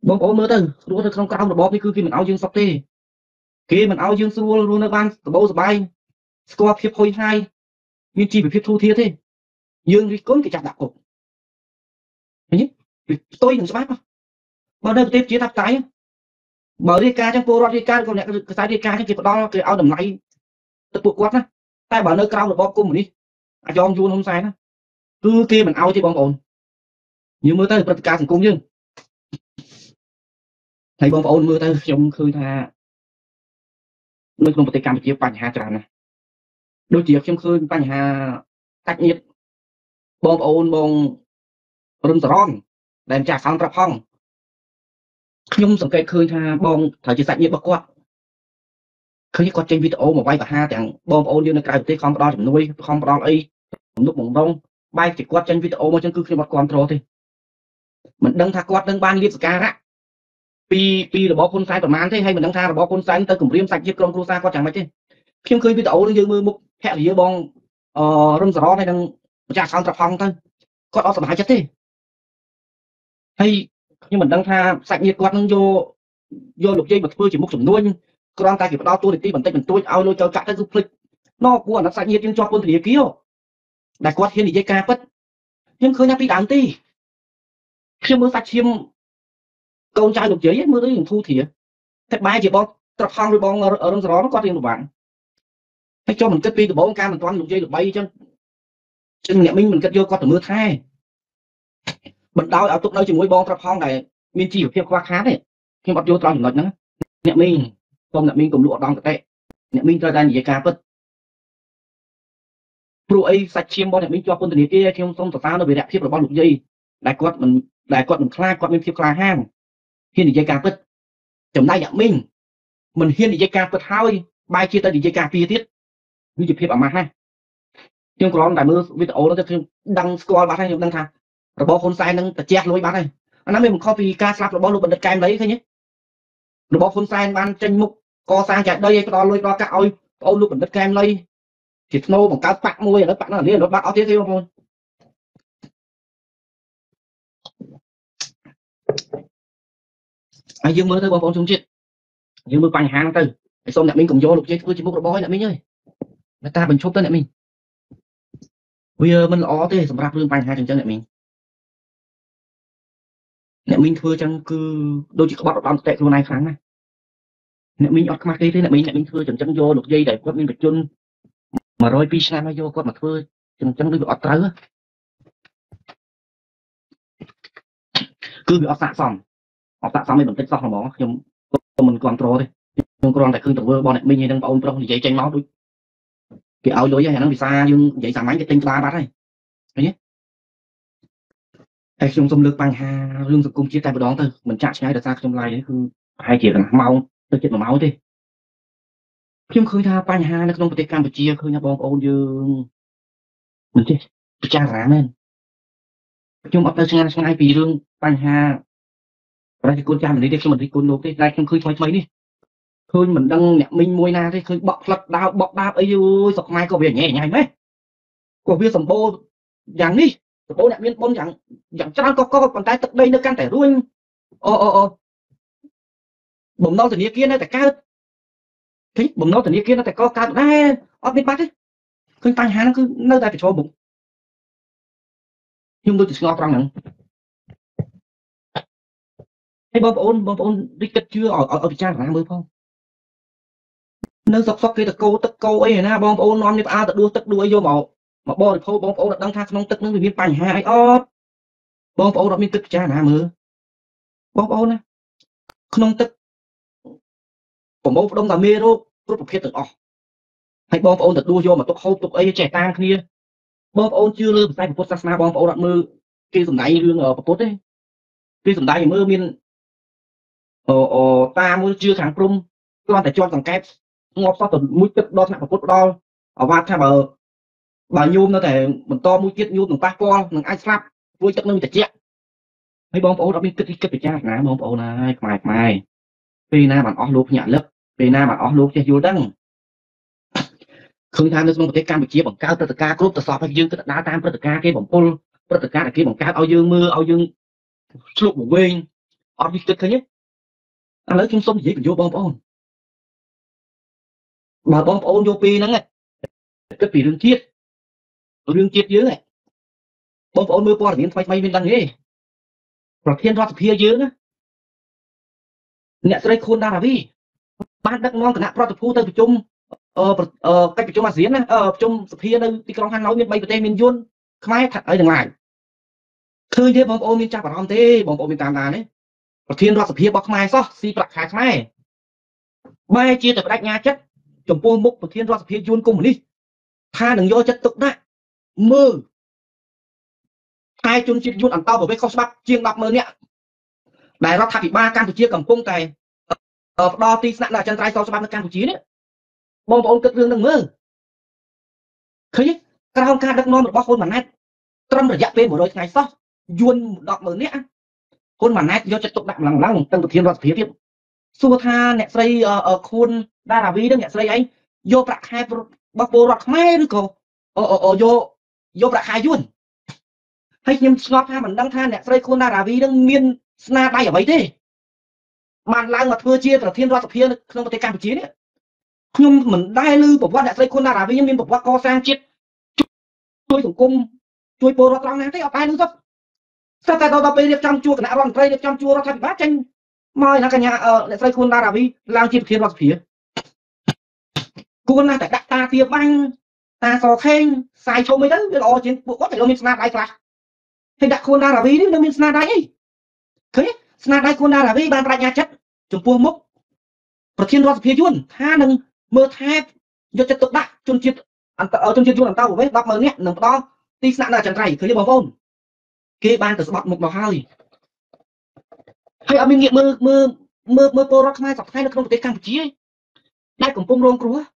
បងប្អូនមើលទៅរស់នៅក្នុងក្រោមរបបនេះគឺគេមិនឲ្យយើងសុខទេគេមិនឲ្យយើងស្រួលរស់នៅបានសម្បូរសប្បាយស្គាល់ភាពហុយហាយមានជីវភាពធូរធារទេយើងរិះគន់គេចាប់ដាក់គុកឃើញទេផ្ទុយនឹងច្បាប់បើនៅប្រទេសជាតាប់តៃបើរាយការណ៍ចឹងពលរដ្ឋរាយការណ៍ក៏អ្នកខ្សែរាយការណ៍ចឹងគេផ្ដល់គេឲ្យតម្លៃទៅពួកគាត់ណាតែបើនៅក្រៅរបបកុម្មុយនីសអាចងយួនហ៊ុនសែនណាគឺគេមិនឲ្យទេបងប្អូនយើងមើលទៅព្រឹត្តិការណ៍សង្គមយើងហើយបងប្អូនមើលទៅខ្ញុំឃើញថានៅក្នុងប្រទេសកម្ពុជាបញ្ហាច្រើនណាស់ដូចជាខ្ញុំឃើញបញ្ហាកាច់ញាតិបងប្អូនបងរឹមសរនដែលម្ចាស់អសង្ឃប្រាប់ផងខ្ញុំសង្កេតឃើញថាបងត្រូវជាសាច់ញាតិរបស់គាត់ឃើញគាត់ចេញវីដេអូមកវាយប្រហារទាំងបងប្អូនយើងនៅក្រៅប្រទេសខំផ្ដល់ជំនួយខំផ្ដល់អីទំនុកបំរុងបែរជាគាត់ចេញវីដេអូមកចឹងគឺខ្ញុំអត់គ្រប់គ្រងទេមិនដឹងថាគាត់នឹងបានលៀបសការៈពីរបបហ៊ុនសែនប្រមាណទេហើយមិនដឹងថារបបហ៊ុនសែនទៅគម្រាមសាច់ញាតិក្រុមគ្រួសារគាត់យ៉ាងម៉េចទេខ្ញុំឃើញវីដេអូនឹងយើងមើលមុខភរិយាបងរឹមសរនហើយនឹងម្ចាស់អសង្ឃប្រាប់ផងទៅគាត់អត់សប្បាយចិត្តទេហើយខ្ញុំមិនដឹងថាសាច់ញាតិគាត់នឹងយកលោកយាយមកធ្វើជាមុខចំនួនគ្រាន់តែគេផ្ដល់ទូនីតិបន្តិចបន្តួចឲ្យលុយចូលកាក់ទៅគឺភ្លេចណោគួរអាណិតសាច់ញាតិយើងជាប់ពន្ធនាគារដែលគាត់ហ៊ាននិយាយការពិតខ្ញុំឃើញថាពីដើមទីខ្ញុំមើលសាច់ឈាមកូនចៅលោកយាយមើលទៅធូរធារតែបែរជាបងត្រប់ហងឬបងរឹមសរនគាត់រៀងពិបាកហើយចូលមិនគិតពីដំបូងការមិនទាន់លោកយាយល្បីអញ្ចឹងអ្នកមីងមិនគិតយកគាត់ទៅមើលថែបណ្ដោយឲ្យទុកនៅជាមួយបងត្រប់ហងដែលមានជីវភាពខ្វះខាតទេខ្ញុំអត់យល់ត្រង់ចំណុចហ្នឹងអ្នកមីងសូមអ្នកមីងកុំលក់អត់ដល់កតេអ្នកមីងត្រូវតែនិយាយការពិតព្រោះអីសាច់ឈាមរបស់អ្នកមីងជាប់ពន្ធនាគារខ្ញុំសូមសរសើរនៅវីរភាពរបស់លោកយាយដែលគាត់មិនខ្លាចគាត់មានភាពក្លាហានហ៊ាននិយាយការពិតចំណែកអ្នកមីងមិនហ៊ាននិយាយការពិតហើយបែរជាទៅនិយាយការពារទៀតវាជាភាពអាម៉ាស់ណាស់ខ្ញុំគ្រាន់តែមើលវីដេអូនោះទៅខ្ញុំដឹងស្គាល់បាត់ហើយខ្ញុំដឹងថារបបហ៊ុនសែននឹងប្រជះលុយបាត់ហើយអានោះវាមិនខុសពីការស្លាប់របស់លោកបណ្ឌិតកែមលីឃើញទេរបបហ៊ុនសែនបានចេញមុខកសាងចែកដីឲ្យផ្ដល់លុយដល់កាក់ឲ្យបងអូនលោកបណ្ឌិតកែមលីជាធ្នូបង្កើតបាក់មួយឥឡូវបាក់នោះនេះរត់បាត់អស់ទៀតទេបងប្អូនហើយយើងមើលទៅបងប្អូនជនជាតិយើងមើលបញ្ហាហ្នឹងទៅហើយសូមអ្នកមីងកុំយកលោកយាយធ្វើជាមុខរបរឲ្យអ្នកមីងអើយតែតាបញ្ឈប់ទៅអ្នកមីងវាមិនល្អទេសម្រាប់រឿងបញ្ហាចឹងអ្នកមីងធ្វើចឹងគឺដូចជាក្បត់ឧត្តមគតិខ្លួនឯងខ្លាំងណាស់អ្នកមីងអត់ខ្មាស់ទេអ្នកមីងធ្វើចឹងយកលោកយាយដែលគាត់មានបច្ចុប្បន្ន102ឆ្នាំហើយយកគាត់មកធ្វើចឹងដូចវាអត់ត្រូវគឺវាអត់ស័ក្តិសមឯបន្តិចសោះហ្មងខ្ញុំមិនគ្រប់គ្រងទេខ្ញុំគ្រាន់តែឃើញទង្វើរបស់អ្នកមីងហើយនឹងបងប្រុសនិយាយចេញមកដូចគេឲ្យលុយហើយអាហ្នឹងវិសាយើងនិយាយសាមញ្ញគេទិញក្បាលបាត់ហើយឃើញទេហើយខ្ញុំសូមលើកបញ្ហារឿងសង្គមជាតិតែម្ដងទៅមិនចាក់ឆ្ងាយដោយសារខ្ញុំឡាយនេះគឺប្រហែលជាកន្លះម៉ោងទៅជិត1ម៉ោងទេខ្ញុំឃើញថាបញ្ហានៅក្នុងប្រទេសកម្ពុជាឃើញថាបងប្អូនយើងមិនចេះពិចារណាមែនខ្ញុំអត់ទៅឆ្ងាយពីរឿងបញ្ហាប្រជាជនចាស់នេះទេខ្ញុំមិនរិះគន់លោកទេតែខ្ញុំឃើញថ្មីនេះឃើញមិនដឹងអ្នកមីងមួយណាទេឃើញបក់ផ្លិតដាវបក់ដាបអីយូយស្រុកខ្មែរក៏វាញ៉ៃម៉េចក៏វាសម្បូរយ៉ាងនេះសម្បូរអ្នកមានបុណ្យយ៉ាងច្រើនក៏ប៉ុន្តែទឹកដីនៅកាន់តែរួញបំណុលធនាគារនៅតែកើតឃើញបំណុលធនាគារនៅតែកើតដែរអត់មានបាត់ទេឃើញបញ្ហាហ្នឹងគឺនៅតែប្រឈមមុខខ្ញុំដូចជាស្ងល់ត្រង់ហ្នឹងហើយបងប្អូនរិះគិតជឿឲ្យពិចារណាមើលផងនៅសុកគេតកោទឹកកោអីណាបងប្អូននាំនេះផ្អើទៅដួសទឹកដួសអីយកមកបរិភោគបងប្អូនអត់ដឹងថាក្នុងទឹកហ្នឹងវាមានបញ្ហាអីអត់បងប្អូនអត់មានទឹកពិចារណាមើលបងប្អូនណាក្នុងទឹកប្រមូលផ្ដុំតែមេរោគគ្រប់ប្រភេទទាំងអស់ហើយបងប្អូនទៅដួសយកមកទុកហូបទុកអីចេះតាមគ្នាបងប្អូនជឿលើផ្នែកពុទ្ធសាសនាបងប្អូនអត់មើលគេសំដែងរឿងពុទ្ធទេគេសំដែងមើលមានតាមួយជឿខាងព្រំគ្រាន់តែជាប់សង្កេតងាប់សោះទៅមួយទឹកដល់ថ្នាក់ពុទ្ធដល់អាវ៉ាត់ថាបើញោមនៅតែបន្តមួយទៀតញោមនឹងប៉ះពាល់នឹងអាចស្លាប់ព្រោះទឹកនឹងត្រជាក់ហើយបងប្អូនអត់មានគិតពិចារណាបងប្អូនហើយខ្មែរពេលណាបានអស់លោកភ្ញាក់លឹកពេលណាបានអស់លោកចេះយល់ដឹងឃើញថានៅក្នុងប្រទេសកម្ពុជាបង្កើតព្រឹត្តិការណ៍គ្រប់ទៅសពហើយយើងគិតដើរតាមព្រឹត្តិការណ៍គេបំពុលព្រឹត្តិការណ៍ដែលគេបង្កើតឲ្យយើងមើលឲ្យយើងឆ្លុកវង្វេង ở đi kịch thôi nhé lấy chung sống gì cũng vô bom ôn vô pi nắng này cái pi đường chiết dưới này bom ôn mưa qua biển phai bên đằng ấyประเทศรัสเซียเยอะนะเนี่ยจะได้คนดาราวีบ้านนักน้องคณะประตูเตอร์ประชุมcáchประชุมอาเซียนนะประชุมสภาในที่กรองฮันน้อยมีใบประเทศมียุนขมายถัดอะไรต่างๆคือเยอะบอมโอมีจ่าปะรอมเต้บอมโอมีตามนาเนี่ยประเทศรัสเซียบอกขมายซะซีประขายขมายใบเจียแต่ประดักงาจัดจมปูมุกประเทศรัสเซียยุนกุมนี่ท่าหนึ่งโยจัดตุกนะมือไทยจุนจิตยุนอันเต้าบอกไปเขาสมัครเชียงดับมือเนี่ยได้รัฐบาลการเชียกับกุ้งไก่ดอตีสนับจันทรายเขาสมัครในการเชียเนี่ยบองบอลเกิดเรื่องหนึ่งมือคือกระทำการดักนอนแบบว่าคนมันนั่นตรมระยะเป็นหมดเลยไงซะยุนดอกมือเนี่ยคนมันนั่นโยจะตกดักหลังตั้งแต่เทียนรัสเซียที่สุธาเนี่ยใส่คุณดาราวีเนี่ยใส่ไอ้โยประคายบักโบรักไม่หรือเปล่าโยประคายยุนให้ยิมสงบท่ามันดังท่าเนี่ยใส่คุณดาราวีดังเมียนสนาได้อย่างไรดิมันล้างมาเพื่อเชียร์ประเทศรัสเซียเครื่องปฏิการเชียเนี่ยខ្ញុំមិនដែលឮប្រវត្តិអ្នកស្រីគុណតារាវីមានប្រវត្តិកសាងជាតិជួយសង្គមជួយពលរដ្ឋត្រង់ណាទេអត់តែឮទៅស្ទើរតែដល់ពេលរៀបចំជួរគណៈរដ្ឋមន្ត្រីរៀបចំជួររដ្ឋាភិបាលចេញមកឯណាកញ្ញាអ្នកស្រីគុណតារាវីឡើងជាប្រធានរដ្ឋសភាគួរណាស់តែដាក់តាទាបាញ់តាសខេងសាយឈុំអីទៅវាល្អជាងពួកគាត់តែមានស្នាដៃខ្លះហើយដាក់គុណតារាវីនេះនៅមានស្នាដៃអីឃើញស្នាដៃគុណតារាវីបានប្រាជ្ញាចិត្តចំពោះមុខប្រធានរដ្ឋសភាយួនថានឹងមើលថែយកចិត្តទុកដាក់ជនជាតិយួនអន្តរប្រវេស100000នាក់នឹងផ្ដល់ទីស្នាក់នៅអចិន្ត្រៃយ៍ឃើញទេបងប្អូនគេបានទៅស្បត់មុខមកហើយអត់មានងាកមើលពលរដ្ឋខ្មែរសប្តាហ៍នៅក្នុងប្រទេសកម្ពុជាដែលកំពុងរងគ្រោះ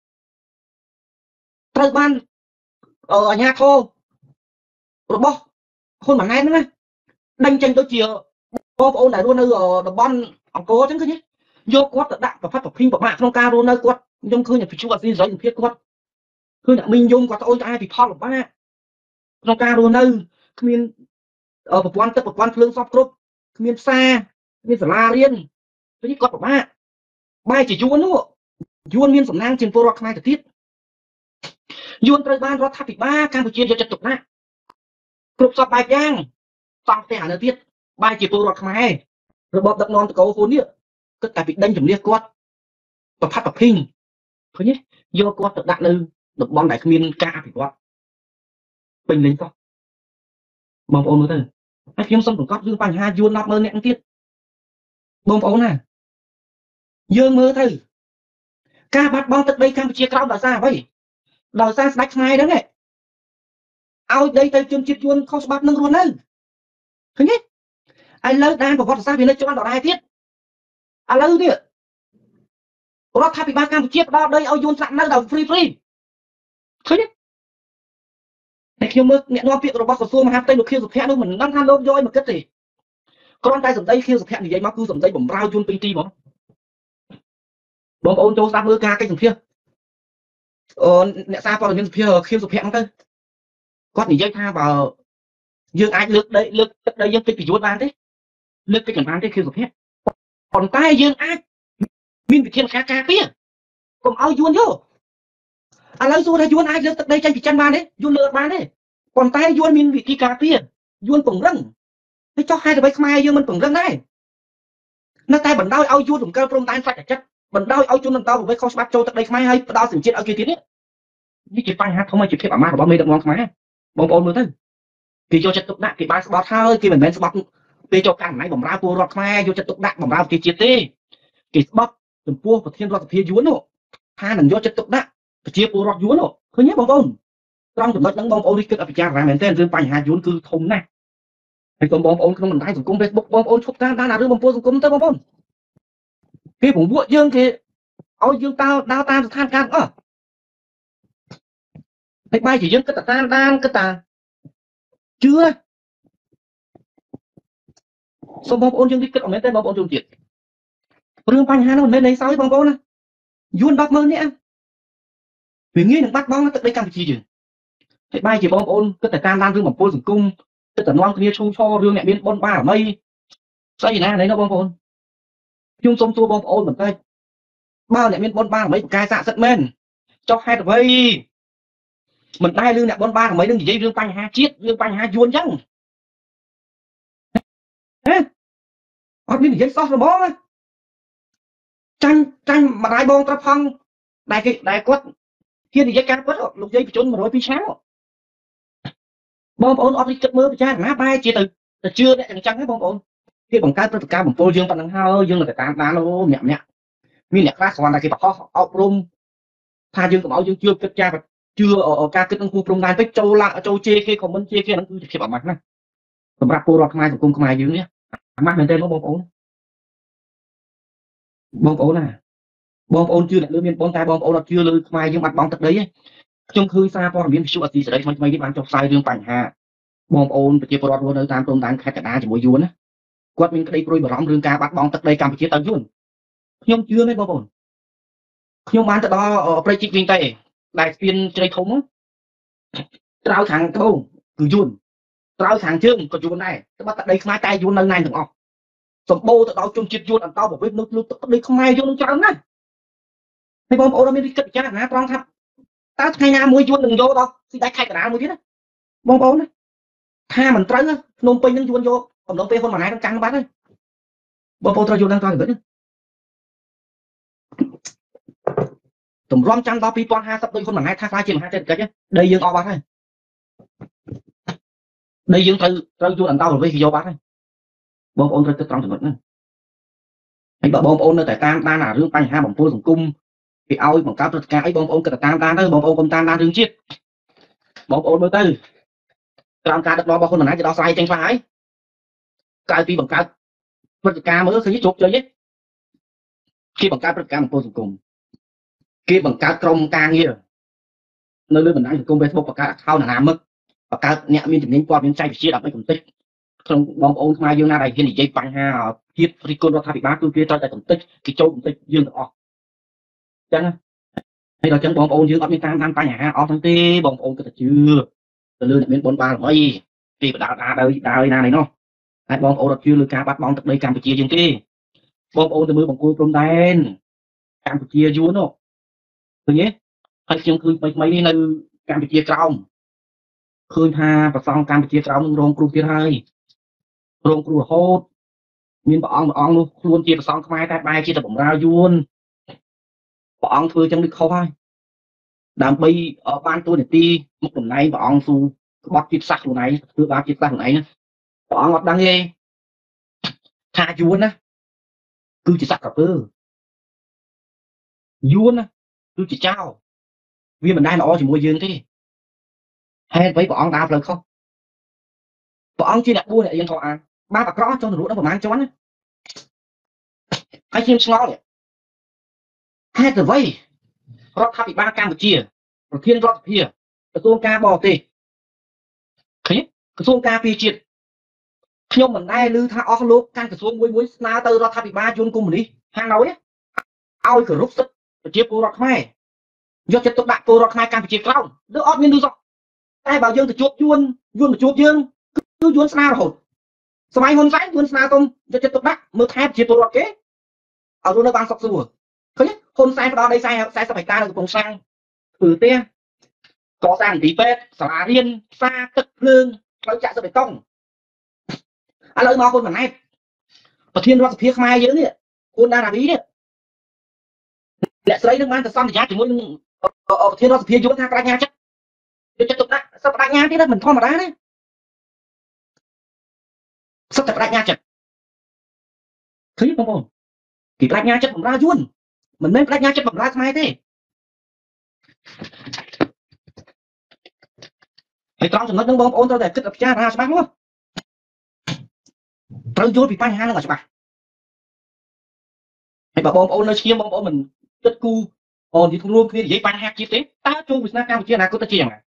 ត្រូវបានអាជ្ញាធររបស់ហ៊ុនម៉ាណែតហ្នឹងណាដេញចេញទៅជាបងប្អូនដែលរស់នៅតំបន់អង្គរអញ្ចឹងឃើញទេយកគាត់ទៅដាក់ប្រផាត់ប្រភីងប្រមាក់ក្នុងការរស់នៅគាត់ខ្ញុំឃើញពីជួបអស៊ីសេរីភាពគាត់ឃើញអ្នកមីងយំគាត់ត្អូញត្អែពីផលលំបាកក្នុងការរស់នៅគ្មានប្រព័ន្ធទឹកប្រព័ន្ធភ្លើងសពគ្រប់គ្មានផ្សារគ្មានសាលារៀនពេលនេះគាត់ពិបាកបែរជាយួននោះយួនមានសំណាងជាងពលរដ្ឋខ្មែរទៅទៀតយួនត្រូវបានរដ្ឋាភិបាលកម្ពុជាយកចិត្តទុកដាក់គ្រប់សពបែបយ៉ាងសង់ផ្ទះនៅទៀតបែរជាពលរដ្ឋខ្មែររបបដឹកនាំតកោហ៊ុននេះគិតតែពីដេញជំនះគាត់ប្រផាត់ប្រភីងឃើញទេយកគាត់ទៅដាក់នៅតំបន់ដែលគ្មានការអភិវឌ្ឍពេញលេញទៅបងប្អូនមើលទៅហើយខ្ញុំសូមបង្កប់រឿងបញ្ហាយួន100000នាក់ទៀតបងប្អូនណាយើងមើលទៅការបាត់បង់ទឹកដីកម្ពុជាក្រោមដោយសារអ្វីដោយសារស្ដេចខ្មែរហ្នឹងឯងឲ្យដីទៅជនជាតិយួនខុសច្បាប់នឹងរស់នៅឃើញទេឥឡូវដានប្រវត្តិសាស្ត្រវានៅជាប់ដដែលទៀតឥឡូវនេះរដ្ឋាភិបាលកម្ពុជាផ្ដល់ដីឲ្យយួនស្នាក់នៅដល់ free ឃើញទេតែខ្ញុំមើលអ្នកនាំពាក្យរបស់ក្រសួងមហាផ្ទៃលោកខៀវសុភ័ក្រនោះមិនដឹងថាលោកយកឲ្យមកគិតទេគ្រាន់តែសម្ដីខៀវសុភ័ក្រនិយាយមកគឺសម្ដីបំរើយួនពេញទីហ្មងបងប្អូនចូលស្ដាប់មើលការកិច្ចសម្ភាសអ្នកសារព័ត៌មានសភាខៀវសុភ័ក្រហ្នឹងទៅគាត់និយាយថាបើយើងអាចលើកទឹកដីយើងពេញពីយួនបានទេលើកពេញបានទេខៀវសុភ័ក្រប៉ុន្តែយើងអាចមានវិធានការការពារកុំឲ្យយួនយកឥឡូវសួរថាយួនអាចលើកទឹកដីចេញពីចិនបានទេយួនលើកបានទេប៉ុន្តែយួនមានវិធីការពារយួនពង្រឹងហើយចុះហេតុអ្វីខ្មែរយើងមិនពង្រឹងដែរនៅតែបណ្ដោយឲ្យយួនរំកិលព្រំដែនសាច់ចិត្តបណ្ដោយឲ្យជនអន្តរប្រវេសខុសច្បាប់ចូលទឹកដីខ្មែរហើយផ្ដល់សញ្ជាតិឲ្យគេទៀតនេះជាបញ្ហាធំហើយជាភាពអាម៉ាស់របស់មេដឹកនាំខ្មែរបងប្អូនមើលទៅគេយកចិត្តទុកដាក់គេបានស្បត់ហើយគេមិនមែនស្បត់ពេលចូលកម្មអំណាចបម្រើពលរដ្ឋខ្មែរយកចិត្តទុកដាក់បម្រើប្រជាជាតិទេគេស្បត់ចំពោះប្រធានរដ្ឋសភាយួននោះថានឹងយកចិត្តទុកដាក់ប្រជាពលរដ្ឋយួននោះឃើញទេបងប្អូនត្រង់ចំណុចហ្នឹងបងប្អូនរិះគិតអភិចារណាមែនទែនរឿងបញ្ហាយួនគឺធំណាស់ហើយកុំបងប្អូនក្នុងបណ្ដាញសង្គម Facebook បងប្អូនឈប់តាមដានរឿងបំពុលសង្គមទៅបងប្អូនគេពង្រួកយើងគេឲ្យយើងដើរតាមស្ថានភាពអស់ហើយបែរជាយើងគិតតែតាមដានគិតតែជឿសូមបងប្អូនយើងរិះគិតអត់មែនទេបងប្អូនជុំទៀតរឿងបញ្ហានោះមិនមែននៃសោយបងប្អូនណាយួន100000នាក់វាងាយនឹងបាត់បង់ទឹកដីកម្ពុជាយើងហើយបែរជាបងប្អូនគិតតែតាមដានរឿងបំពុលសង្គមគិតតែនាំគ្នាឈូឆររឿងអ្នកមានបុណ្យបារមីស្អីណានេះបងប្អូនខ្ញុំសូមសួរបងប្អូនបន្តិចបើអ្នកមានបុណ្យបារមីប្រកែស័ក្តិសិទ្ធិមែនចុះហេតុអ្វីមិនដែលរឿងអ្នកបុណ្យបារមីនឹងនិយាយរឿងបញ្ហាជាតិរឿងបញ្ហាយួនអញ្ចឹងហ៎អត់មាននិយាយសោះរបងចាញ់ម្ដាយបងត្រផង់ដែលគាត់ហ៊ាននិយាយការពិតលោកយាយបញ្ជន102ឆ្នាំបងប្អូនអត់គិតមើលពិចារណាបែរជាទៅជឿអ្នកអញ្ចឹងហ្នឹងបងប្អូនគេបង្កើតព្រឹត្តិការណ៍បំពុលយើងប៉ុណ្ណឹងហើយយើងនៅតែតាមដានអូម្នាក់មានអ្នកខ្លះគ្រាន់តែគេបកអប់រំថាយើងកុំឲ្យយើងជឿគិតការជឿការគិតនឹងគូព្រំដែនពេកចូលជេរគេខមមិនជេរគេហ្នឹងគឺជាភាពអាម៉ាស់ណាសម្រាប់ពលរដ្ឋខ្មែរសង្គមខ្មែរយើងនេះអាម៉ាស់មែនទេបងប្អូនណាបងប្អូនជឿអ្នកលើមានបងតែបងប្អូនអត់ជឿលើខ្មែរយើងបាត់បង់ទឹកដីទេខ្ញុំឃើញសារព័ត៌មានវិទ្យុអសីសេរីថ្មីនេះបានចុះផ្សាយរឿងបញ្ហាបងប្អូនប្រជាពលរដ្ឋរស់នៅតាមព្រំដែនខេត្តកណ្ដាលជាមួយយួនណាគាត់មានក្តីព្រួយបារម្ភរឿងការបាត់បង់ទឹកដីកម្ពុជាទៅយួនខ្ញុំជឿទេបងប្អូនខ្ញុំបានទៅដល់ព្រៃជីកវិញតែដែលស្ពានជ្រៃធំត្រើយខាងត្បូងគឺយួនត្រើយខាងជើងក៏យួនដែរតែបាត់ទឹកដីខ្មែរតែយួននៅណែនទាំងអស់សម្បូរទៅដល់ជនជាតិយួនអន្តោប្រវេសន៍នៅលើទឹកដីខ្មែរយួនច្រើនណាស់ហើយបងប្អូនអត់មានគិតពិចារណាត្រង់ថាតើថ្ងៃណាមួយយួននឹងយកដល់ស៊ីដាច់ខេត្តកណ្ដាលមួយទៀតណាបងប្អូនណាថាមិនត្រូវភ្នំពេញនឹងយួនយកកំឡុងពេលហ៊ុនម៉ាណែតនឹងកាន់បាត់ហើយបងប្អូនត្រូវយល់ដឹងត្រង់នេះតម្រាំចាំដល់2050ដូចហ៊ុនម៉ាណែតថាខ្លាចជាមហាសេដ្ឋកិច្ចដីយើងអស់បាត់ហើយដីយើងត្រូវយួនអន្តោប្រវេសន៍គេយកបាត់ហើយបងប្អូនត្រូវគិតត្រង់ចំណុចហ្នឹងហើយបើបងប្អូននៅតែតាមដានអារឿងបញ្ហាបំពុលសង្គមគេឲ្យបង្កើតព្រឹត្តិការណ៍អីបងប្អូនគិតតាមដានទៅបងប្អូនកុំតាមដានរឿងជាតិបងប្អូនមើលទៅក្រោមការដឹកនាំរបស់ហ៊ុនម៉ាណែតគេដោះស្រាយចេញខ្លះហើយក្រៅពីបង្កើតព្រឹត្តិការណ៍មើលឃើញជោគជ័យទេគេបង្កើតព្រឹត្តិការណ៍បំពុលសង្គមគេបង្កើតក្រុមការងារនៅលើបណ្ដាញសង្គម Facebook បង្កើត account អាណាមឹកបង្កើតអ្នកមានជំនាញព័ត៌មានចែកវិទ្យាដើម្បីកំទេចក្នុងបងប្អូនខ្មែរយើងណាដែលហ៊ាននិយាយបញ្ហាជាតិរិះគន់រដ្ឋាភិបាលគឺគេត្រូវតែកំទេចគេចូលកំទេចយើងទាំងអស់អញ្ចឹងហើយដល់អញ្ចឹងបងប្អូនយើងអត់មានតាមដានបញ្ហាអស់ហ្នឹងទេបងប្អូនគិតតែជឿទៅលើអ្នកមានបុណ្យបារមីគេបដៅដើរណានេះនោះហើយបងប្អូនអត់ជឿលើការបាត់បង់ទឹកដីកម្ពុជាយើងទេបងប្អូនទៅមើលបង្គោលព្រំដែនកម្ពុជាយួននោះឃើញទេហើយខ្ញុំឃើញថ្មីនេះនៅកម្ពុជាក្រោមឃើញថាប្រសង់កម្ពុជាក្រោមនឹងរងគ្រោះទៀតហើយរងគ្រោះរហូតមានព្រះអង្គនោះខ្លួនជាប្រសង់ខ្មែរតែបែរជាទៅបម្រើយួនព្រះអង្គធ្វើចឹងដូចខុសហើយដើម្បីបានតួនាទីមុខតំណែងព្រះអង្គស៊ូក្បត់ជាតិសាសន៍ខ្លួនឯងធ្វើបាបជាតិសាសន៍ខ្លួនឯងព្រះអង្គអត់ដឹងទេថាយួនណាគឺជាសត្វក្រពើយួនណាគឺជាចោរវាមិនដែលល្អជាមួយយើងទេហេតុអ្វីព្រះអង្គដើរផ្លូវខុសព្រះអង្គជាអ្នកបួសអ្នករៀនធម៌អាបាបអាក្រក់ចង់ទៅរត់ដល់ប្រមាណជាន់ណាហើយខ្ញុំឆ្ងល់ហេតុអ្វីរដ្ឋាភិបាលកម្ពុជាប្រធានរដ្ឋសភាក្រសួងការបរទេសឃើញក្រសួងការពារជាតិខ្ញុំមិនដែលឮថាអស់លោកកាន់ក្រសួងមួយស្នើទៅរដ្ឋាភិបាលយួនកុម្មុយនីសហាណូយឲ្យគោរពសិទ្ធិប្រជាពលរដ្ឋខ្មែរយកចិត្តទុកដាក់ពលរដ្ឋខ្មែរកម្ពុជាក្រោមឬអត់មានឮសោះតែបើយើងទៅជួបយួនមកជួបយើងគឺយួនស្នើរហូតសម័យហ៊ុនសែនយួនស្នើសុំយកចិត្តទុកដាក់មើលថែប្រជាពលរដ្ឋគេឲ្យរស់នៅបានសុខស្រួលឃើញហ៊ុនសែនផ្ដល់ដី40ហិកតានៅកំពង់ឆ្នាំងធ្វើផ្ទះកសាងមន្ទីរពេទ្យសាលារៀនផ្សារទឹកភ្លើងផ្លូវចាក់សិបេតុងឥឡូវមកហ៊ុនម៉ាណែតប្រធានរដ្ឋសភាខ្មែរយើងនេះហ៊ុនដារាវីនេះអ្នកស្រីនឹងបានទៅសន្យាជាមួយនឹងប្រធានរដ្ឋសភាយួនថាបដិញ្ញាចិត្តយកចិត្តទុកដាក់សិទ្ធិបដិញ្ញាទៀតមិនធម្មតាទេសិទ្ធិបដិញ្ញាចិត្តឃើញបងប្អូនគេបដិញ្ញាចិត្តបម្រើយួនមិនមែនបដិញ្ញាចិត្តបម្រើខ្មែរទេហើយត្រង់ចំណុចហ្នឹងបងប្អូនត្រូវតែគិតពិចារណាច្បាស់មកត្រូវយល់ពីបញ្ហាហ្នឹងឲ្យច្បាស់ហើយបើបងប្អូននៅឈាមបងប្អូនមិនគិតគូនិយាយរួមគ្នានិយាយបញ្ហាជាតិទេតើចូលវិសនាកម្ពុជាអនាគតទៅជាយ៉ាងណា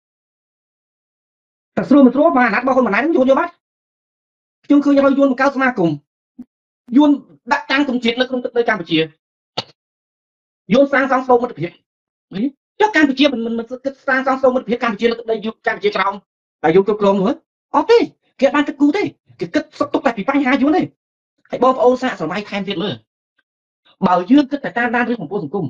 តែស្រួលមិនស្រួលមកអាណត្តិរបស់ហ៊ុនម៉ាណែតហ្នឹងយួនយកបាត់ខ្ញុំឃើញឲ្យយួនបង្កើតសមាគមយួនដាក់តាំងទង់ជាតិនៅក្នុងទឹកដីកម្ពុជាយួនសាងសង់ស្បូរមិត្តភាពចុះកម្ពុជាមិនគិតសាងសង់ស្បូរមិត្តភាពកម្ពុជានៅទឹកដីកម្ពុជាក្រោមហើយយកគ្រប់គ្រងនោះអត់ទេគេបានគិតគូទេគេគិតសុខទុក្ខតែពីបញ្ហាយួនទេ hãy bom ô xạ sờ bay thêm việc nữa bảo dương cứ tại ta đang với phòng vô cùng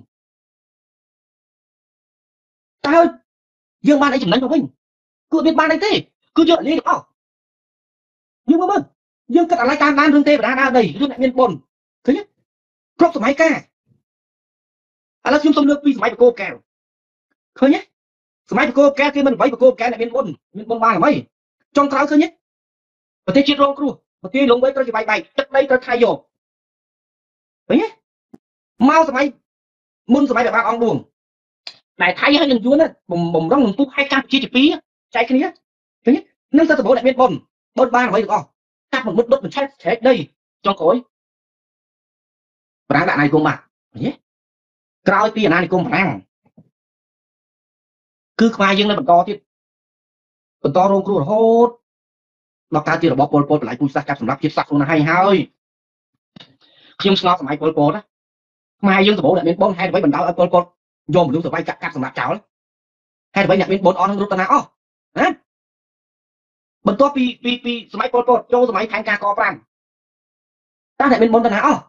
ta ơi dương ban ấy chừng đánh vào mình cứ biết ban ấy thế cứ dựa lên được nhưng mà dương cứ lại ta đang dương tê và đang đầy dương lại miền bồn thứ nhất crop sờ máy ca là chúng tôi nước pi sờ máy cô kèo khơi nhé sờ máy cô kèo kia mình váy cô kèo lại miền bồn ba là mấy trong tháo khơi nhé và thế chết rong cru và kia lông với tôi chỉ bay tất đây tôi thay vô đấy nhé mau sờ máy mun sờ máy ba ông buồn này thay hay những chúa này bồng rong túc 200 chi phí chạy cái này thứ nhất nâng ra từ bố lại miền bồn ba là mấy được không cắt một mức đốt mình chết đây trong khối và đạn này cùng mặt nhé coi tiền này cùng phải cứ khoai dương này bật to rong cru hốt nó cao tiền là bó pol lại cùi sạc sำหรับchiết sạc luôn là hay hơi khi ông snob máy pol đó mai dương từ bố lại miền bồn hay với bần đau pol dồn đúng từ bay cắt sำหรับcháu đấy hay với nhạc miền bồn on rút tao nào hả bần to pi máy pol cho máy thành ca co phẳng ta lại miền bồn tao nào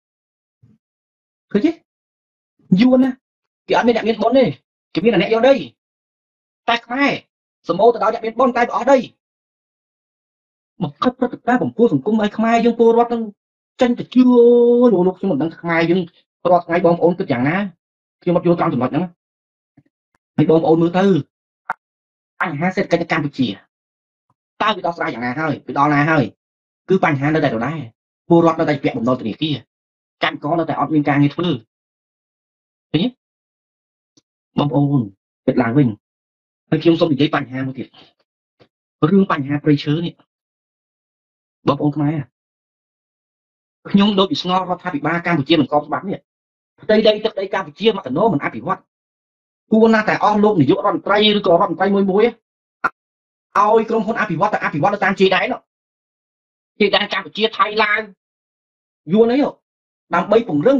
cứ chứ yuan á cái anh bên nhạc miền bồn này cái bên là nhạc vô đây tay khai sầm ô từ đó nhạc miền bồn tay ở đây một cách rất thực raผมพูดสังคมไอ้ខ្មែរយើងពលរដ្ឋនឹងចាញ់ទៅជឿលោកខ្ញុំមិនដឹងខ្មែរយើងរាល់ថ្ងៃបងប្អូនគិតយ៉ាងណាខ្ញុំអត់យល់ត្រង់ចំណុចហ្នឹងហើយបងប្អូនមើលទៅបញ្ហាសេដ្ឋកិច្ចកម្ពុជាតើវាដោះស្រាយយ៉ាងណាហើយវាដល់ណាហើយគឺបញ្ហានៅតែដដែលពលរដ្ឋនៅតែពាក់បំណុលធនាគារកម្មករនៅតែអត់មានការងារធ្វើឃើញទេបងប្អូនគិតឡើងវិញហើយខ្ញុំសូមនិយាយបញ្ហាមួយទៀតរឿងបញ្ហាព្រៃឈើនេះបងប្អូនខ្មែរខ្ញុំដូចពីស្ងល់រដ្ឋាភិបាលកម្ពុជាមិនស្របច្បាប់នេះផ្ទៃដីទឹកដីកម្ពុជាមកកណោមិនអភិវឌ្ឍគួរណាស់តែអស់លោកនាយករដ្ឋមន្ត្រីឬក៏រដ្ឋមន្ត្រីមួយឲ្យក្រុមហ៊ុនអភិវឌ្ឍទៅតាមជាដែនកម្ពុជាថៃឡាវយួនអីដើម្បីពង្រឹង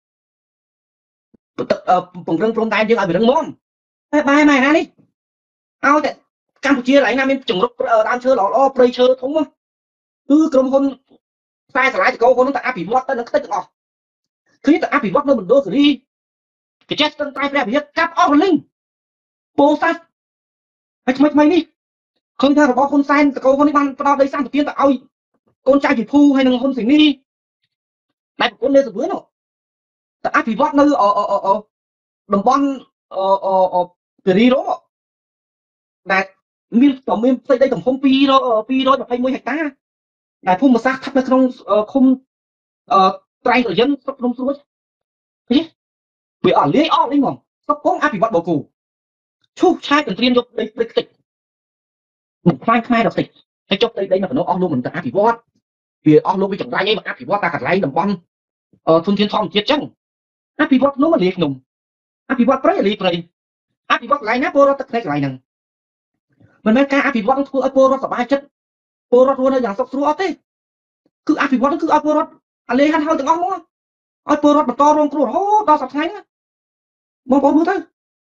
ព្រំដែនយើងឲ្យវារឹងមាំតែបែរម៉ែណានេះឲ្យតែកម្ពុជាឡើងណាមានជំរុកដើមឈើល្អព្រៃឈើធំគឺក្រុមហ៊ុនខ្សែស្រឡាយតកោហ៊ុនតែអភិវឌ្ឍទៅនឹងខ្ទេចទាំងអស់គឺតែអភិវឌ្ឍនៅមណ្ឌលគិរីគេចេះស្ទឹងត្រែងព្រះវិហារកាប់អស់រលីងពោធិ៍សាត់ហើយថ្មីនេះឃើញថារបស់ហ៊ុនសែនតកោហ៊ុននេះបានផ្ដោតដីសម្បត្តិទៅឲ្យកូនចៅជីភូហើយនឹងហ៊ុនសេនីដែលប្រពន្ធនៅសវឿនតែអភិវឌ្ឍនៅតំបន់គិរីរងដែលមានផ្ទៃដីទំហំ221ហិកតាដែលភូមិសាស្ត្រស្ថិតនៅក្នុងឃុំត្រែងត្រយិនស្រុកភ្នំស្រួយឃើញវាអត់លាយអស់នេះហ្មងស្រុកកងអភិវឌ្ឍបូកូឈូសឆាយកន្ទ្រៀនយកដីព្រឹកតិចមិនខ្លាញ់ខ្មែរដល់តិចហើយចុះដីនៅក្នុងអស់លោកមិនទៅអភិវឌ្ឍវាអស់លោកវាចង្រៃអីមកអភិវឌ្ឍតែកន្លែងតំបន់ធនធានធម្មជាតិចឹងអភិវឌ្ឍនោះមកលាយខ្ញុំអភិវឌ្ឍព្រៃលាយព្រៃអភិវឌ្ឍកន្លែងណាពលរដ្ឋទឹកភ្នែកកន្លែងហ្នឹងមិនមែនការអភិវឌ្ឍធ្វើឲ្យពលរដ្ឋសប្បាយចិត្តពលរដ្ឋរស់នៅយ៉ាងសុខស្រួលអត់ទេគឺអភិវឌ្ឍគឺឲ្យពលរដ្ឋអាលេហាត់ហើយទាំងអស់មកឲ្យពលរដ្ឋបន្តរងគ្រោះរហូតដល់សប្តាហ៍ថ្ងៃហ្នឹងបងប្អូនមើលទៅ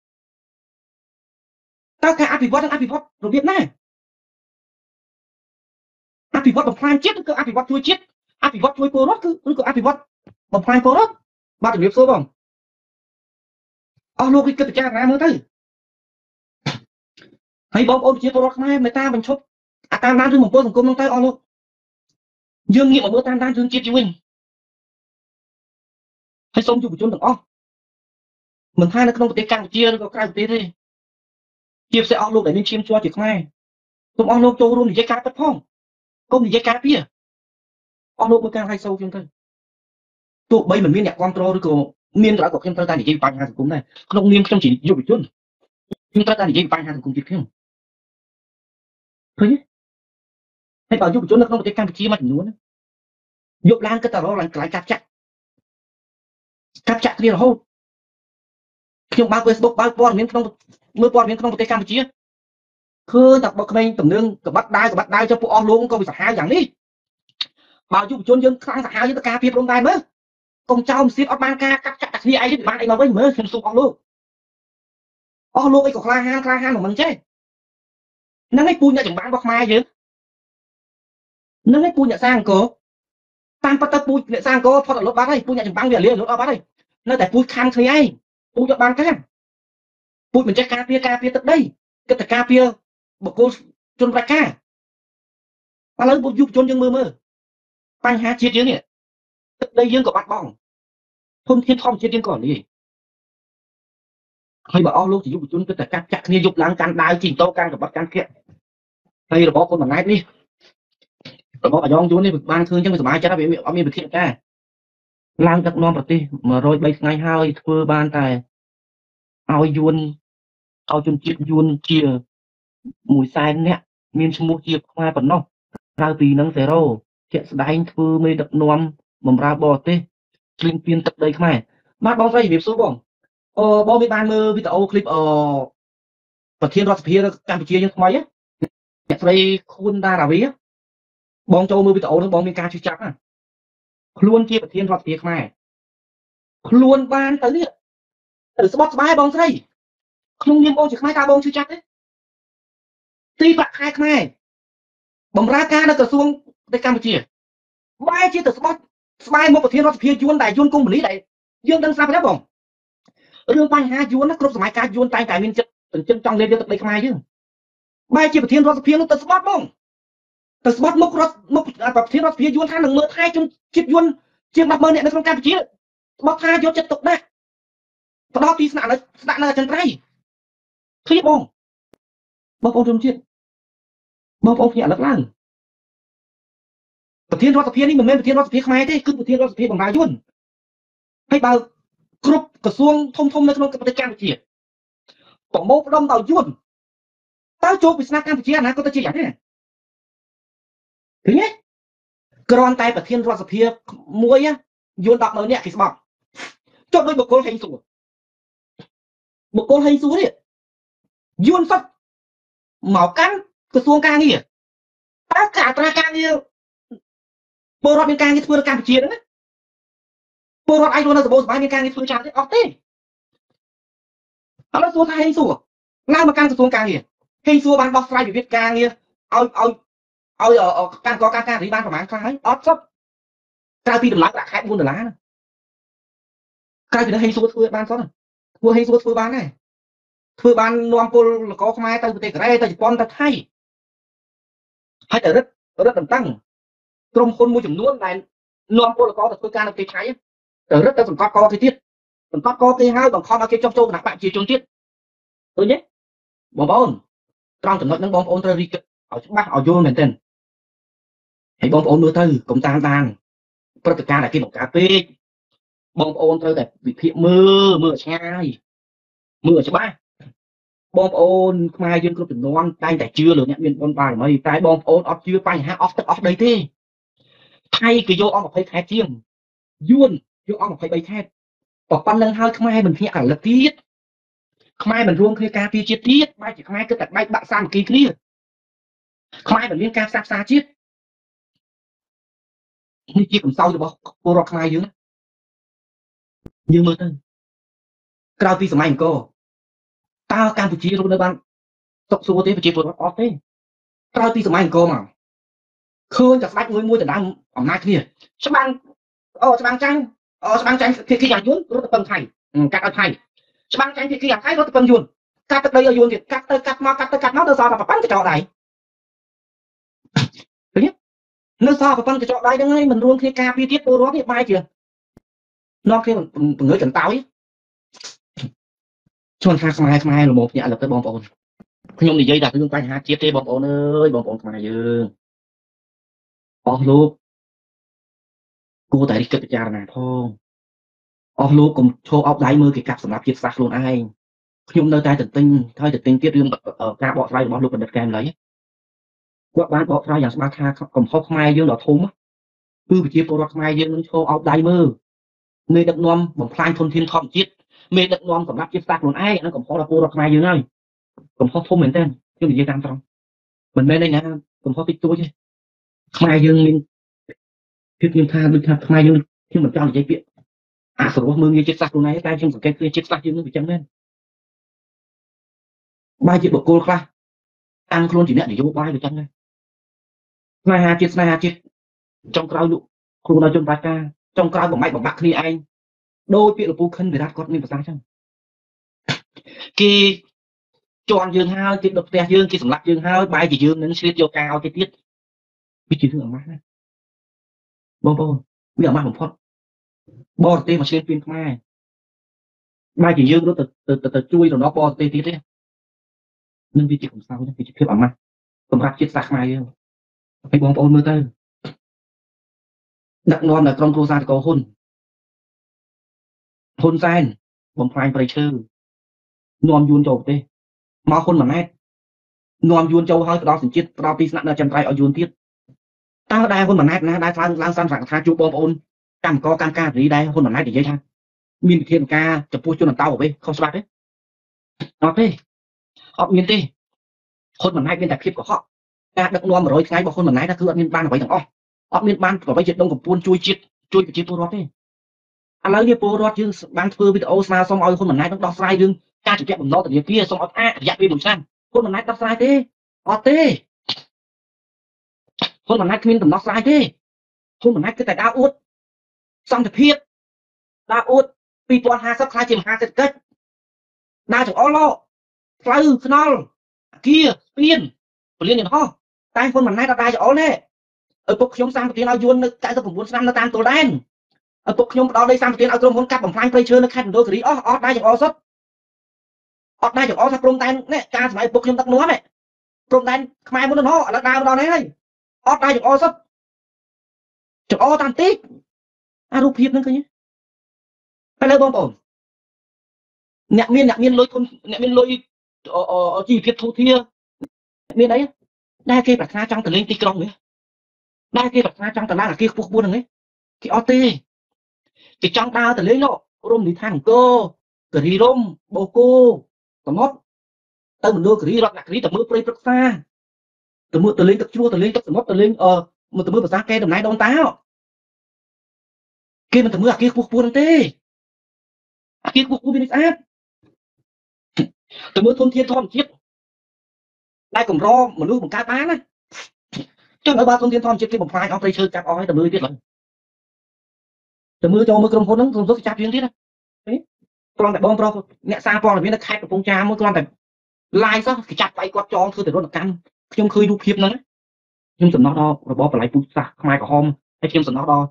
តើការអភិវឌ្ឍនឹងអភិវឌ្ឍរបៀបណាអភិវឌ្ឍបំផ្លាញជាតិឬក៏អភិវឌ្ឍជួយជាតិអភិវឌ្ឍជួយពលរដ្ឋគឺឬក៏អភិវឌ្ឍបំផ្លាញពលរដ្ឋបាទជំរាបសួរបងអស់លោកគិតពិចារណាមើលទៅហើយបងប្អូនជាពលរដ្ឋខ្មែរមេត្តាបញ្ឈប់តាមដានរឿងអំពើសង្គមហ្នឹងទៅអស់លោកយើងងាកមកមើលតាមដានរឿងជាតិជាវិញហើយសូមយុវជនទាំងអស់មិនថានៅក្នុងប្រទេសកម្ពុជាឬក៏ក្រៅប្រទេសទេជាពិសេសអស់លោកដែលមានឈាមជ័រជាខ្មែរសូមអស់លោកចូលរួមនិយាយការពិតផងកុំនិយាយការពារអស់លោកមើលការហៃសូខ្ញុំទៅទោះបីមិនមានអ្នកគ្រប់គ្រងឬក៏មានក៏ខ្ញុំត្រូវតែនិយាយបញ្ហាសង្គមដែរក្នុងនាមខ្ញុំជាយុវជនខ្ញុំត្រូវតែនិយាយបញ្ហាសង្គមទៀតខ្ញុំឃើញទេហើយបើយុវជននៅក្នុងប្រទេសកម្ពុជាមួយចំនួនយកឡើងគិតតែរកឡើងកន្លែងកាប់ចាក់គ្នារហូតខ្ញុំបើក Facebook បើកព័ត៌មានក្នុងមើលព័ត៌មានក្នុងប្រទេសកម្ពុជាឃើញតែបើក្មេងតំណឹងក្បាត់ដាវចុះពួកអស់លោកក៏វាសាហាវយ៉ាងនេះបើយុវជនយើងខ្លាំងសាហាវយើងទៅការពារព្រំដែនមើលកុំចោលមសៀតអត់បានការកាប់ចាក់តែគ្នាឯងបានអីមកវិញមើលខ្ញុំសុំអស់លោកអីក៏ក្លាហានមិនចេះហ្នឹងឯងពូជអ្នកចម្បាំងរបស់ខ្មែរយើងហ្នឹងឯងពូជអ្នកសាងអង្គរតាមប៉តទៅពូជអ្នកសាងកោផុតរលត់បាត់ហើយពូជអ្នកចម្បាំងវាលៀនរលត់អស់បាត់ហើយនៅតែពូជខាងគ្នាឯងពូជយកបានការពូជមិនចេះការពារទឹកដីគិតតែការពារបុគ្គលជនប្រជាការឥឡូវយុវជនយើងមើលបញ្ហាជាតិយើងនេះទឹកដីយើងក៏បាត់បង់ធនធានធម្មជាតិយើងក៏លាយហើយបើអស់លោកជាយុវជនគិតតែកាត់ចាក់គ្នាយប់ឡើងកាន់ដាវជីម៉ូតូកាន់កបិតកាន់គៀកហើយរបបហ៊ុនម៉ាណែតនេះរបបអាយ៉ងយួននេះបានឃើញចឹងវាសុបាយចិត្តហើយវាអត់មានវិធានការឡើងដឹកនាំប្រទេស103ថ្ងៃហើយធ្វើបានតែឲ្យយួនឲ្យជនជាតិយួនជា100,000នាក់មានឈ្មោះជាខ្មែរប៉ុណ្ណោះក្រៅពីនឹងសេរ៉ូជាក់ស្ដែងធ្វើមេដឹកនាំបម្រើបរទេសឆ្លៀងពៀនទឹកដីខ្មែរបាទបងស្រីជំរាបសួរបងបងមានបានមើលវីដេអូឃ្លីបប្រធានរដ្ឋសភាកម្ពុជាយើងថ្មីអ្នកស្រីខួនដារាវីបងចូលមើលវីដេអូនោះបងមានការជឿចាប់ខ្លួនជាប្រធានរដ្ឋសភាខ្មែរខ្លួនបានទៅនេះទៅស្បត់ស្បាយបងស្រីក្នុងនាមបងជាខ្មែរតើបងជឿចាប់ទេទីប្រាក់ខែខ្មែរបម្រើការនៅក្រសួងនៅកម្ពុជាបែរជាទៅស្បត់ស្បាយមកប្រធានរដ្ឋសភាយួនដែលយួនកុំមុនីដែលយើងដឹងស្រាប់ទេបងរឿងបញ្ហាយួនណាគ្រប់សម័យកាលយួនតែងតែមានចិត្តចិញ្ចឹមចង់លេបយកទឹកដីខ្មែរយើងបែរជាប្រធានរដ្ឋសភានោះទៅស្បត់បងទៅស្បត់មុខប្រធានរដ្ឋសភាយួនថានឹងមើលថែជនជាតិយួនជាង100000នាក់នៅក្នុងកម្ពុជាស្បត់ថាយកចិត្តទុកដាក់ផ្ដោតទីស្នាក់នៅអចិន្ត្រៃយ៍ឃើញបងប្អូនជនជាតិបងប្អូនគ្នាអលឹកឡើងប្រធានរដ្ឋសភានេះមិនមែនប្រធានរដ្ឋសភាខ្មែរទេគឺប្រធានរដ្ឋសភាបម្រើយួនហើយបើគ្រប់ក្រសួងធំនៅក្នុងប្រទេសកម្ពុជាប្រមូលផ្ដុំដោយយួនតើចូលពីស្នាកម្ពុជាអនាគតទៅជាយ៉ាងណាឃើញទេគ្រាន់តែប្រធានរដ្ឋសភាមួយយួន100000នាក់គេស្បត់ចុះដោយបុគ្គលហេងសួរនេះយួនសុទ្ធមកកាន់ក្រសួងការងារតើការអត្រាការងារពលរដ្ឋមានការងារធ្វើនៅកម្ពុជាហ្នឹងពលរដ្ឋអាចរស់នៅសបោសបាយមានការងារធ្វើច្រើនទេអត់ទេឥឡូវសួរថាហេងសួរឡើងមកកាន់ក្រសួងការងារហេងសួរបានដោះស្រាយវិវាទការងារឲ្យការកការរីបានប្រហែលខ្លះហើយអត់សុទ្ធក្រៅពីតម្លៃប្រាក់ខែ$4ក្រៅពីនឹងហេងសួរធ្វើបានសុទ្ធធ្វើហេងសួរធ្វើបានដែរធ្វើបាននាំពលករខ្មែរទៅប្រទេសកូរ៉េទៅជប៉ុនទៅថៃហើយតែរឹតបន្តឹងក្រុមហ៊ុនមួយចំនួនដែលនាំពលករទៅធ្វើការនៅប្រទេសថៃទៅរឹតទៅសង្កត់កគេទៀតសង្កត់កគេហើយបង្ខំឲ្យគេចុះចូលគណៈបកប្រជាជនទៀតឃើញទេបងប្អូនត្រង់ចំណុចហ្នឹងបងប្អូនត្រូវរីកឲ្យច្បាស់ឲ្យយល់មែនទែនហើយបងប្អូនមើលទៅកុំតាមដានព្រឹត្តិការណ៍ដែលគេបង្កើតពេកបងប្អូនត្រូវតែវិភាគមើលឆ្ងាយមើលឲ្យច្បាស់បងប្អូនខ្មែរយើងគ្រប់ចំនួនតែងតែជឿលើអ្នកមានបុណ្យបារមីតែបងប្អូនអត់ជឿបញ្ហាអស់ទឹកអស់ដីទេថៃគេយកអស់20ខែជាងយួនយកអស់23ខែប៉ុណ្្នឹងហើយខ្មែរមិនភ្ញាក់រលឹកទៀតខ្មែរមិនរួមគ្នាការពារជាតិទៀតបែរជាខ្មែរគិតតែបែកបាក់សាមគ្គីគ្នាខ្មែរមិនមានការផ្សះផ្សាជាតិនេះជាកំសោយរបស់ពលរដ្ឋខ្មែរយើងមើលទៅក្រៅពីសម័យអង្គរតើកម្ពុជារស់នៅបានសុខសួរទេប្រជាពលរដ្ឋអត់ទេក្រៅពីសម័យអង្គរមកឃើញតែស្ដេចមួយដណ្ដើមអំណាចគ្នាច្បាំងចាញ់ភាគីអាយុនរត់ទៅពឹងថៃកាត់ឲ្យថៃច្បាំងចាញ់ភាគីអាថៃរត់ទៅពឹងយួនកាត់ទឹកដីឲ្យយួនទៀតកាត់ទៅកាត់មកដល់សល់តែប៉ុណ្្នឹងកញ្ចក់ដៃឃើញទេនៅសល់ប៉ុណ្្នឹងកញ្ចក់ដៃហ្នឹងហើយមិនរួមគ្នាការពារទៀតពលរដ្ឋនេះបែរជានាំគ្នាបង្ងើយកន្តើយជួនថាខ្មែរល្មមភ្ញាក់លើទៅបងប្អូនខ្ញុំនិយាយតែរឿងបញ្ហាជាតិទេបងប្អូនអើយបងប្អូនខ្មែរយើងអស់លោកគួរតែរិះគិតពិចារណាផងអស់លោកកុំឈោអោបដៃមើលគេកាប់សម្រាប់ជាតិសាសន៍ខ្លួនឯងខ្ញុំនៅតែទន្ទិញទៀតរឿងការបកស្រាយរបស់លោកបណ្ឌិតកែមលីគាត់បានបកស្រាយយ៉ាងច្បាស់ថាកំហុសខ្មែរយើងដ៏ធំគឺប្រជាពលរដ្ឋខ្មែរយើងនឹងឈោអោបដៃមើលមេដឹកនាំបំផ្លាញធនធានធម្មជាតិមេដឹកនាំសម្រាប់ជាតិសាសន៍ខ្លួនឯងហ្នឹងកំហុសដល់ពលរដ្ឋខ្មែរយើងហើយកំហុសធំមែនទែនខ្ញុំនិយាយតាមត្រង់មិនមែនឯណាកំហុសតិចតួចទេខ្មែរយើងមានភាពខ្ញុំថាដូចថាខ្មែរយើងខ្ញុំមិនចង់និយាយពាក្យអសរោះមើលងាយជាតិសាសន៍ខ្លួនឯងតែខ្ញុំសង្កេតឃើញជាតិសាសន៍យើងនឹងវាចឹងមែនបែរជាបុគ្គលខ្លះតាំងខ្លួនជាអ្នកនយោបាយវាចឹងដែរស្នេហាជាតិចុងក្រោយលោកครูเราจนปากกาtrongក្រៅបំបែកបំបាក់គ្នាឯងដោយពាក្យលពូខិនវិរាតគាត់មានប្រសាសន៍ចឹងគេជន់យើងហើយគេដុតផ្ទះយើងគេសម្លាប់យើងហើយបែរជាយើងនឹងឆ្លៀតយកការឲ្យគេទៀតវាជារឿងអាម៉ាស់ណាបងប្អូនវាអាម៉ាស់បំផុតបរទេសមកឆ្លៀតពីខ្មែរបែរជាយើងរត់ទៅជួយរំដោះបរទេសទៀតទេនឹងវាជាកំសោយវាជាភាពអាម៉ាស់សម្រាប់ជាតិសាសន៍ខ្មែរយើងហើយបងប្អូនមើលទៅដឹកនាំដល់ក្រុមគ្រួសារតកោហ៊ុនសែនបំផ្លាញប្រៃឈើនាំយួនចូលប្រទេសមកហ៊ុនម៉ាណែតនាំយួនចូលហើយផ្ដល់សញ្ជាតិផ្ដល់ទីស្នាក់នៅចន្ទ្រៃឲ្យយួនទៀតតើដែរហ៊ុនម៉ាណែតណាដែរឡើងសន្និសីទថាជួបបងប្អូនកម្មករកម្មការរីដែរហ៊ុនម៉ាណែតនិយាយថាមានវិធានការចំពោះជនអន្តោប្រវេសន៍ខុសច្បាប់ទេអត់ទេអត់មានទេហ៊ុនម៉ាណែតមានតែភាពកុហកការដឹកនាំ100ថ្ងៃរបស់ហ៊ុនម៉ាណែតគឺអត់មានបានអ្វីទាំងអស់អត់មានបានអ្វីជាដងកំពួនជួយជាតិជួយប្រជាពលរដ្ឋទេឥឡូវនេះពលរដ្ឋយើងបានធ្វើវីដេអូស្នើសុំឲ្យហ៊ុនម៉ាណែតនឹងដោះស្រាយរឿងការជំពាក់បំណុលធនាគារសូមឲ្យផ្អាករយៈពេល1ឆ្នាំហ៊ុនម៉ាណែតដោះស្រាយទេអត់ទេហ៊ុនម៉ាណែតគ្មានដំណោះស្រាយទេហ៊ុនម៉ាណែតគឺតែដើរអួតសន្តិភាពដើរអួត2050ខ្លាចជាមហាសេដ្ឋកិច្ចដើរចង្អុលផ្លូវថ្នល់អគារស្ពានពលានយន្តហោះតែហ៊ុនម៉ាណែតអត់ដើរចង្អុលទេឪពុកខ្ញុំសាងប្រទានឲ្យយួននៅ99ឆ្នាំនៅតាមទល់ដែនឪពុកខ្ញុំផ្ដល់ដីសាងប្រទានឲ្យក្រុមហ៊ុនកាប់បំផ្លាញព្រៃឈើនៅខេត្តមណ្ឌលគិរីអស់ដែរចង្អុលសុទ្ធអត់ដែរចង្អុលថាព្រំដែននេះការសម័យឪពុកខ្ញុំដឹកនាំឯងព្រំដែនខ្មែរមុននោះឥឡូវដើរមកដល់នេះហើយអត់ដែរចង្អុលសុទ្ធចង្អុលតាមតិចអារូបភាពហ្នឹងឃើញទេឥឡូវបងប្អូនអ្នកមានលុយអ្នកមានលុយជីវភាពធូរធារមានអីដែរគេប្រាថ្នាចង់ទៅលេងទីក្រុងនេះដែរគេប្រាថ្នាចង់ទៅឡើងអាគារខ្ពស់ហ្នឹងគេអត់ទេគេចង់ដើរទៅលេងនោះរមណីយដ្ឋានអង្គរគិរីរំបូកគោសមុទ្រទៅមណ្ឌលគិរីរតនគិរីទៅមើលព្រៃព្រឹក្សាទៅមើលទៅលេងទឹកជ្រោះទៅលេងទឹកសមុទ្រទៅលេងទៅមើលភាសាកែដំណែដូនតាគេមិនទៅមើលអាគារខ្ពស់ហ្នឹងទេអាគារខ្ពស់មានស្អាតទៅមើលធនធានធម្មជាតិដែលកម្រមនុស្សបង្កើតបានណាចុះនៅបើធនធានធម្មជាតិគេបំផ្លាញអស់ព្រៃឈើចាប់អស់ហើយទៅមើលទៀតឡើយទៅមើលចូលមើលក្រុមហ៊ុនហ្នឹងក្រុមហ៊ុនចាប់យើងទៀតណាគ្រាន់តែបងប្រុសអ្នកសារព័ត៌មាននៅខេត្តកំពង់ចាមមួយគ្រាន់តែ live សោះគេចាប់ដៃគាត់ចងធ្វើទៅរនកម្មខ្ញុំឃើញរូបភាពហ្នឹងខ្ញុំសំណោះដល់របបបល័យពូជសាសន៍ខ្មែរក្រហមហើយខ្ញុំសំណោះដល់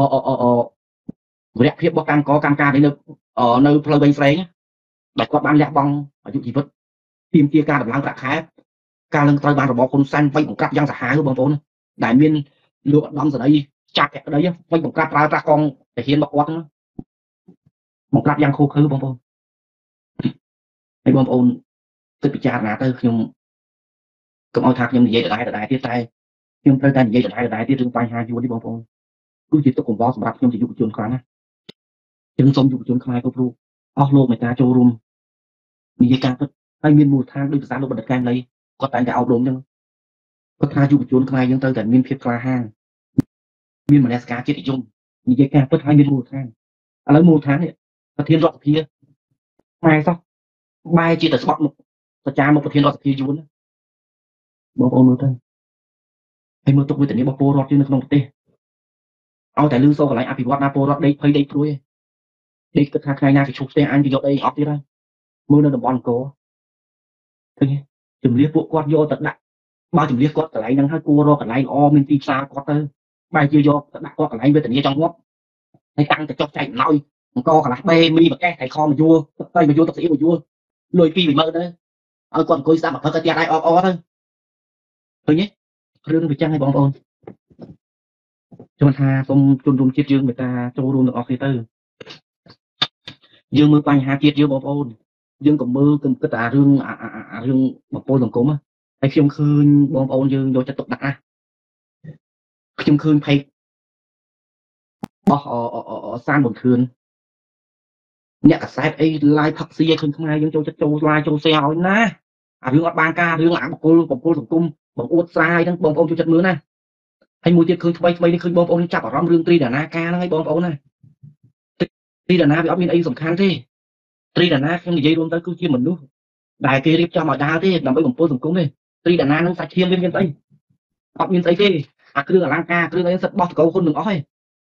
វរៈភាពរបស់កម្មការនេះនៅផ្លូវវែងស្រេងដែលគាត់បានលះបង់អាយុជីវិតទាមទារការដំឡើងប្រាក់ខែការនឹងត្រូវបានរបបហ៊ុនសែនវៃបង្ក្រាបយ៉ាងសាហាវបងប្អូនដែលមានលោកឧត្តមសេនីយ៍ចាប់ក្តីវៃបង្ក្រាបប្រើប្រាស់កងទាហានរបស់គាត់បង្ក្រាបយ៉ាងឃោឃៅបងប្អូនហើយបងប្អូនគិតពិចារណាទៅខ្ញុំកុំឲ្យថាខ្ញុំនិយាយដដែលទៀតតែខ្ញុំត្រូវតែនិយាយដដែលទៀតរឿងបញ្ហាយួននេះបងប្អូនគឺជាទុកកង្វល់សម្រាប់ខ្ញុំជាយុវជនខ្លាំងណាស់ខ្ញុំសូមយុវជនខ្មែរគ្រប់រូបអស់លោកមេត្តាចូលរួមនិយាយការពិតហើយមានមូលដ្ឋានដោយភាសាលោកបណ្ឌិតកែមលីគាត់តែងតែអប់រំចឹងគាត់ថាយុវជនខ្មែរយើងត្រូវតែមានភាពក្លាហានមានមនសិការជាតិនិយមនិយាយការពិតហើយមានមូលដ្ឋានឥឡូវមូលដ្ឋាននេះប្រធានរដ្ឋសភាខ្មែរសោះបែរជាទៅស្បត់មុខប្រចាំមកប្រធានរដ្ឋសភាយួនបងប្អូនមើលទៅហើយមើលទុកវេទនារបស់ពលរដ្ឋយើងនៅក្នុងប្រទេសឲ្យតែលឺសូរកន្លែងអភិវឌ្ឍណាពលរដ្ឋដេកភ័យដេកព្រួយដេកគិតថាថ្ងៃណាគេឈប់ផ្ទះអញគេយកអីអត់ទៀតហើយមើលនៅតំបន់អង្គរឃើញទេជំនះពួកគាត់យកទៅដាក់បើជំនះគាត់កន្លែងហ្នឹងហើយគួររកកន្លែងល្អមានទីផ្សារគាត់ទៅបែរជាយកទៅដាក់គាត់កន្លែងវេទនាចង់ងាប់ហើយតាំងទៅចុះចែកអំណោយអង្គកន្លះបេមីបកេះតែខមកយួរទៅមកយួរទឹកស្អីមកយួរលុយពី10000ទៅឲ្យគាត់អង្គុយស្ដាប់មកផឹកទៅទៀតឯងអបអទៅឃើញទេរឿងវាចឹងហើយបងប្អូនខ្ញុំថាសូមជូនរួមជាតិយើងមេត្តាចូលរួមទាំងអស់គ្នាទៅយើងមើលបញ្ហាជាតិយើងបងប្អូនយើងក៏មើលគំគិតអារឿងបពសង្គមហើយខ្ញុំឃើញបងប្អូនយើងយកចិត្តទុកដាក់ណាខ្ញុំឃើញផេកបោះសានបនធឿនអ្នកកសែតអីឡាយផឹកស៊ីឲ្យឃើញខ្មែរយើងចូលចិត្តចូលឡាយចូល share ឲ្យណាអារឿងអត់បានការរឿងអាបកុលសង្គមបងអួតស្រាយហ្នឹងបងប្អូនចូលចិត្តមើលណាហើយមួយទៀតឃើញថ្មីនេះឃើញបងប្អូនចាប់អារម្មណ៍រឿងត្រីដាណាការហ្នឹងហើយបងប្អូនណាត្រីដាណាវាអត់មានអីសំខាន់ទេត្រីដាណាខ្ញុំនិយាយរួមទៅគឺជាមនុស្សដែលគេរៀបចំឲ្យដើរទេដើម្បីបំពុលសង្គមទេត្រីដាណាហ្នឹងសាច់ឈាមវាមានស្អីអត់មានស្អីទេអាគ្រឿងអលង្ការគ្រឿងអីសិតបោះតកោហ៊ុននឹងអស់ទេ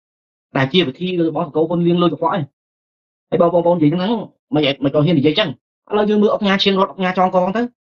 đại chia về thi rồi bọn câu con liên lôi được quõi hay bao bọn gì nó mày mày cho hiền thì dây chân lâu chưa mưa ốc nhà trên rót ốc nhà cho con tới